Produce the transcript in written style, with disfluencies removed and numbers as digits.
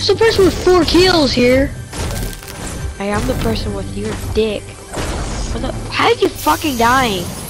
It's the person with 4 kills here. Hey, I'm the person with your dick. What the? How did you fucking die?